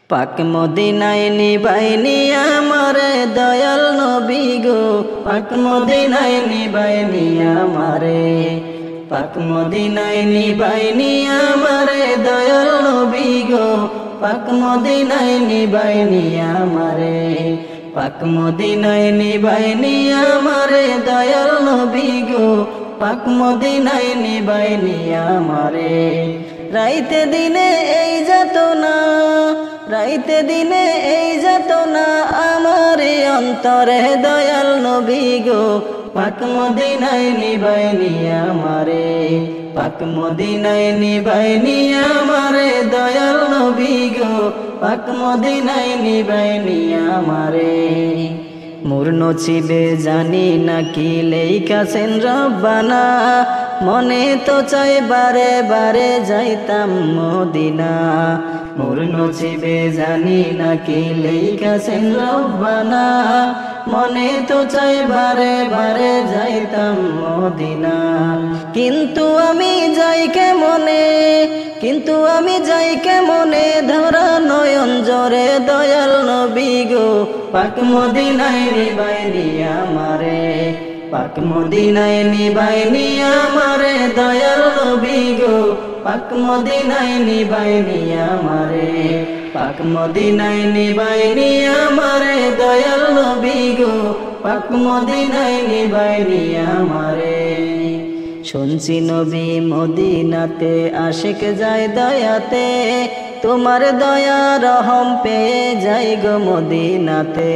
পাক মদিনায় নিবাইনি আমারে দয়াল নবী গো, পাক মদিনায় নিবাইনি আমারে, পাক মদিনায় নিবাইনি আমারে দয়াল নবী গো, পাক মদিনায় নিবাইনি আমারে, পাক মদিনায় নিবাইনি আমারে দয়াল নবী গো, পাক মদিনায় নিবাইনি আমারে। রাইতে দিনে এই যাতনা, রাইতে দিনে এই যাতনা আমারে অন্তরে দয়াল নবী গো, পাক মদিনায় নিবাইনি আমারে, পাক মদিনায় নিবাইনি আমারে দয়াল নবী গো, পাক মদিনায় নিবাইনি আমারে। মোর নসিবে জানি না কি লেইখাছেন রব্বানা, মনে তো চাই বারে বারে যাইতাম মদিনা। মোর নসিবে জানি না কি লেইখাছেন রব্বানা, মনে তো চাই বারে বারে যাইতাম মদিনা। কিন্তু আমি যাই কেমনে, কিন্তু আমি যাই কেমনে ধরা নয়ন জরে দয়াল নবী গো, পাক মদিনায় নিবাইনি আমারে, পাক মদিনায় নিবাইনি আমারে দয়াল নবী গো, পাক মদিনায় নিবাইনি আমারে, পাক মদিনায় নিবাইনি আমারে দয়াল নবী গো, পাক মদিনায় নিবাইনি আমারে। শুনছি নবী মদিনাতে আশিক যায় দয়াতে, তোমার দয়া রহম পেয়ে যাই গো মদিনাতে।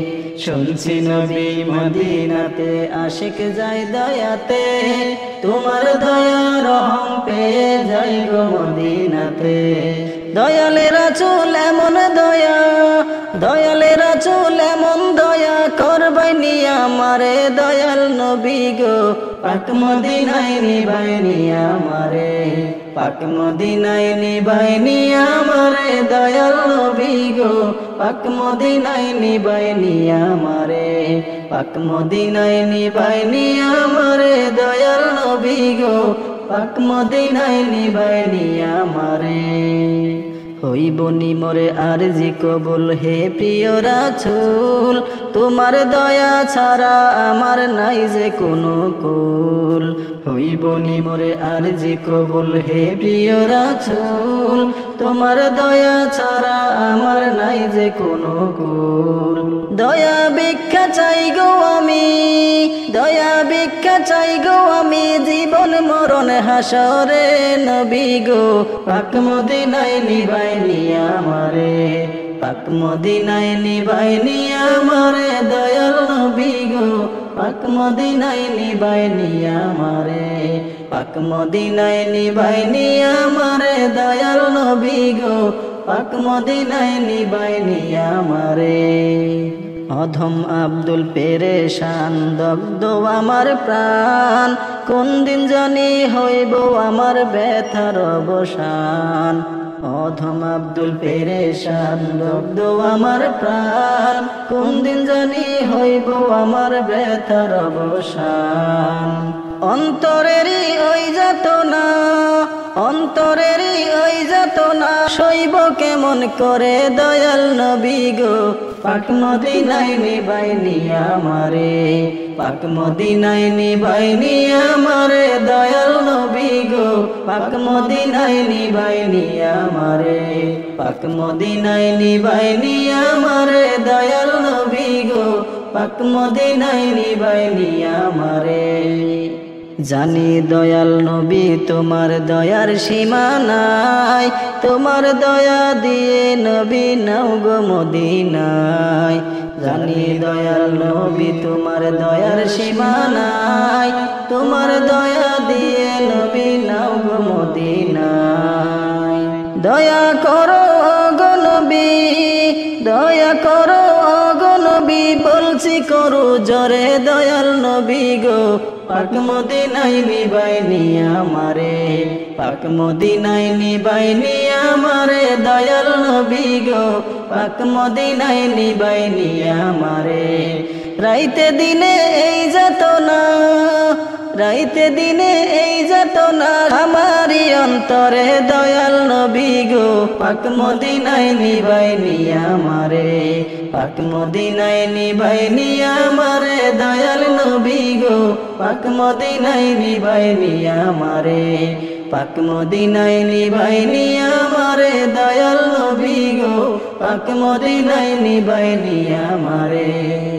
শুনছি নবী মদিনাতে আশিক যায় দয়াতে, তোমার দয়া রহম পেয়ে যাই গো মদিনাতে। দয়ালের রাসূল এমন দয়া, দয়ালের রাসূল এমন দয়া করবাইনি আমারে দয়াল নবী গো, পাক মদিনায় নিবাইনি আমারে, পাক মদিনায় নিবাইনি আমারে দয়াল নবী গো, পাক মদিনায় নিবাইনি আমারে, পাক মদিনায় নিবাইনি আমারে দয়াল নবী গো, পাক মদিনায় নিবাইনি আমারে। হইব নি মোরে আরজি কবুল হে প্রিয় রাসূল, তোমার দয়া ছাড়া আমার নাই যে কোনো কুল। হইব নি মোরে আরজি কবুল হে প্রিয় রাসূল, তোমার দয়া ছাড়া আমার নাই যে কোনো কুল। দয়া ভিক্ষা চাই গো আমি, দয়া ভিক্ষা চাই গো আমি জীবন মরণ হাসরে নবী গো, পাক মদিনায় নিবাইনি আমারে, পাক মদিনায় নিবাইনি আমারে দয়াল নবী গো, পাক মদিনায় নিবাইনি আমারে, পাক মদিনায় নিবাইনি আমারে দয়াল নবী গো, পাক মদিনায় নিবাইনি আমারে। অধম আব্দুল পেরেশান দগ্ধ আমার প্রাণ, কোন দিন জানি হইব আমার ব্যথার অবসান। অধম আব্দুল পেরেশান দগ্ধ আমার প্রাণ, কোন দিন জানি হইব আমার ব্যথার অবসান। অন্তরেরই ওই যাতনা, অন্তরেরই ওই যাতনা সইব কেমন করে দয়াল নবী গো, পাক মদিনায় নিবাইনি আমারে, পাক মদিনায় নিবাইনি আমারে দয়াল নবী গো, পাক মদিনায় নিবাইনি আমারে, পাক মদিনায় নিবাইনি আমারে দয়াল নবী গো, পাক মদিনায় নিবাইনি আমারে। জানি দয়াল নবী তোমার দয়ার সীমা নাই, তোমার দয়া দিয়ে নবী নাও গো মদিনায়। জানি দয়াল নবী তোমার দয়ার সীমা নাই, তোমার দয়া দিয়ে নবী নাও গো মদিনায়। দয়া করো গো নবী, দয়া করো গো নবী বলছি করো জরে দয়াল নবী গো, পাক মদিনায় নিবাইনি আমারে, পাক মদিনায় নিবাইনি আমারে দয়াল নবী গো, পাক মদিনায় নিবাইনি আমারে। রাইতে দিনে এই যাতনা, রাইতে দিনে এই যাতনা আমারি অন্তরে দয়াল নবী গো পাক মদিনায় নিবাইনি আমারে পাক মদিনায় নিবাইনি আমারে দয়াল নবী গো পাক মদিনায় নিবাইনি আমারে পাক মদিনায় নিবাইনি আমারে দয়াল নবী গো পাক মদিনায় নিবাইনি আমারে।